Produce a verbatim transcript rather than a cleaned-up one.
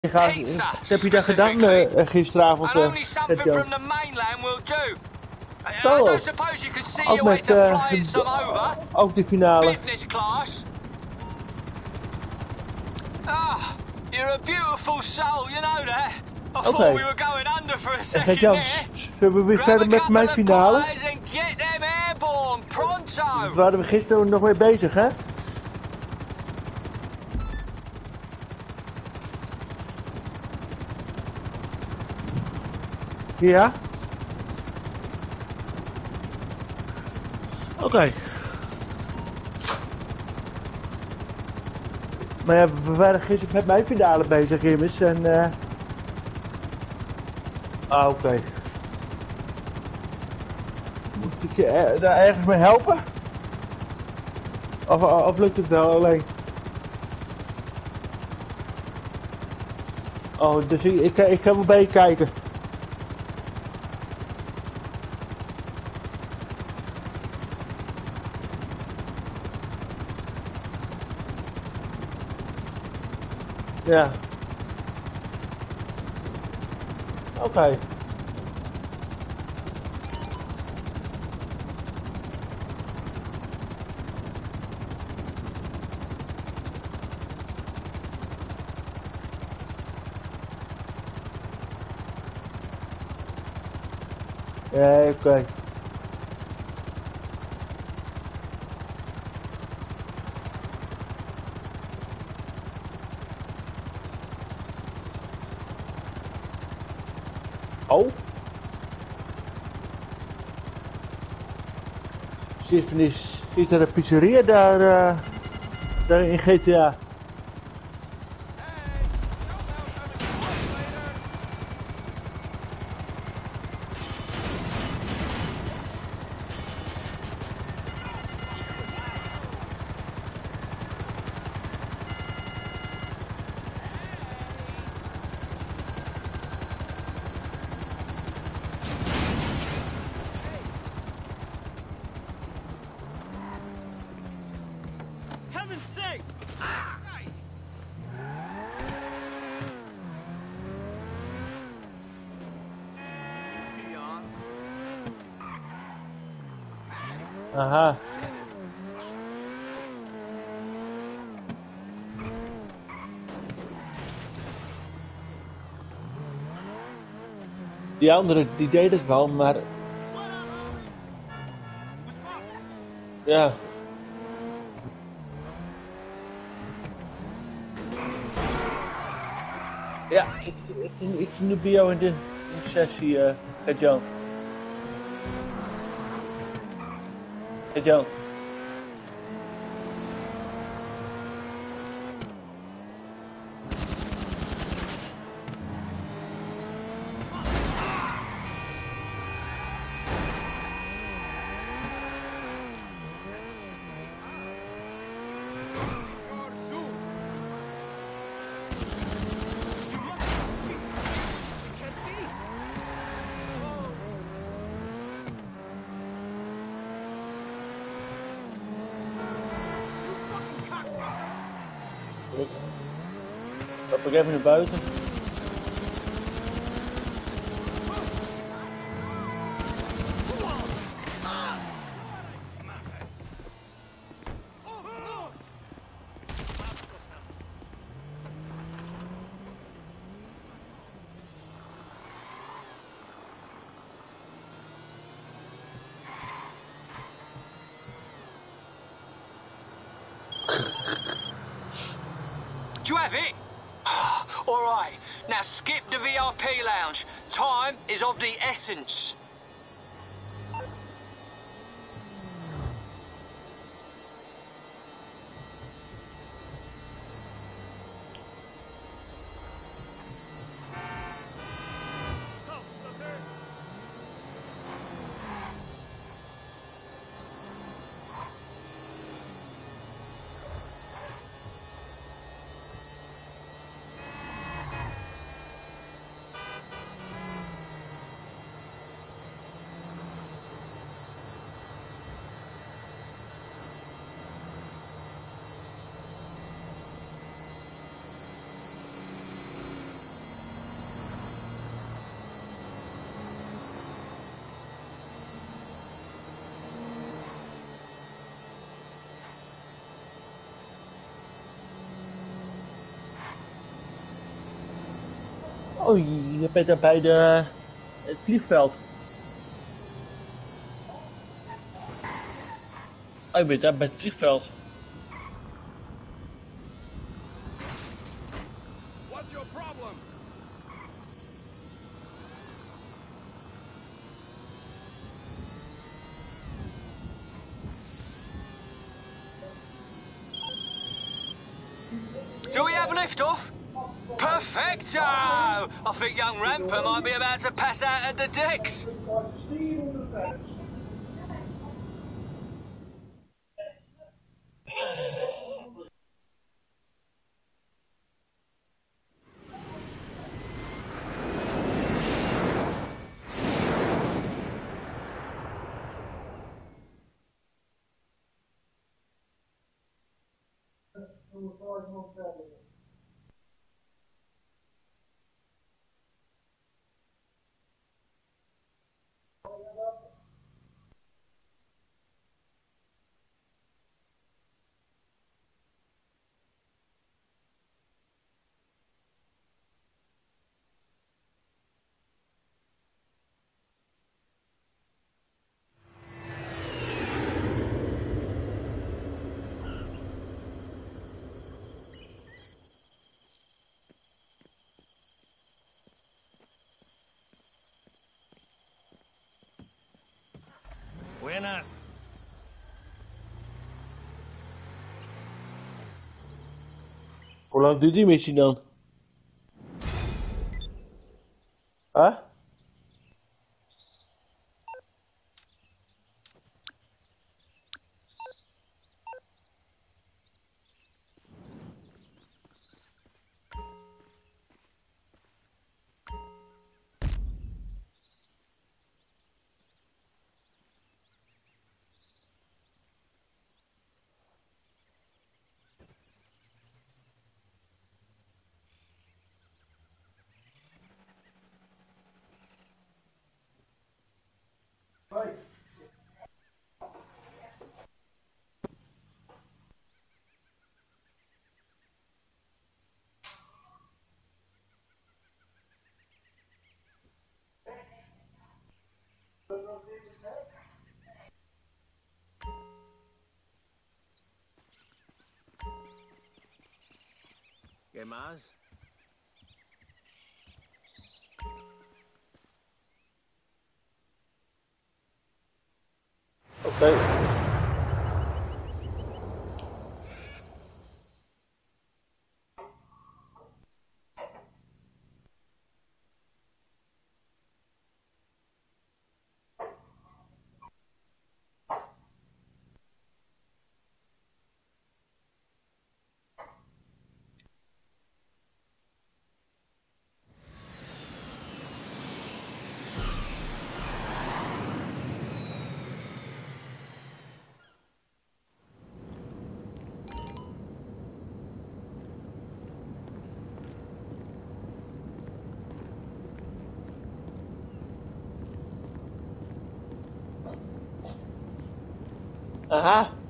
Wat heb je daar gedaan uh, gisteravond? Uh, Zo, ook met uh, ook de finale. Oké. Okay. En Gert-Jan, zullen we weer verder met mijn finale? Daar waren we gisteren nog mee bezig, hè? Ja? Oké. Okay. Maar ja, we waren gisteren met mijn finale bezig, immers, en uh... ah, oké. Okay. Moet ik je er, daar ergens mee helpen? Of, of lukt het wel alleen? Oh, dus ik, ik, ik kan wel bij je kijken. Ja. Oké. Okay. Ja, oké. Okay. Oh. Is, is er een pizzeria daar, uh, daar in G T A? Aha. Die andere, die deed het wel, maar... Ja. Ja, ik, ik, ik zie nu bij jou in de, in de sessie, uh, Gert-Jan. Gert-Jan. Stap ik even naar buiten. Do you have it? All right. Now skip the V I P lounge. Time is of the essence. Oh, je bent er bij de, het vliegveld. Oh, je bent daar bij het vliegveld. What's your problem? Do we have liftoff? Perfecto! I think young Ramper might be about to pass out at the decks. Buenas. Hoe lang duurt die missie dan? Huh? ¿Qué más? Oké. Aha.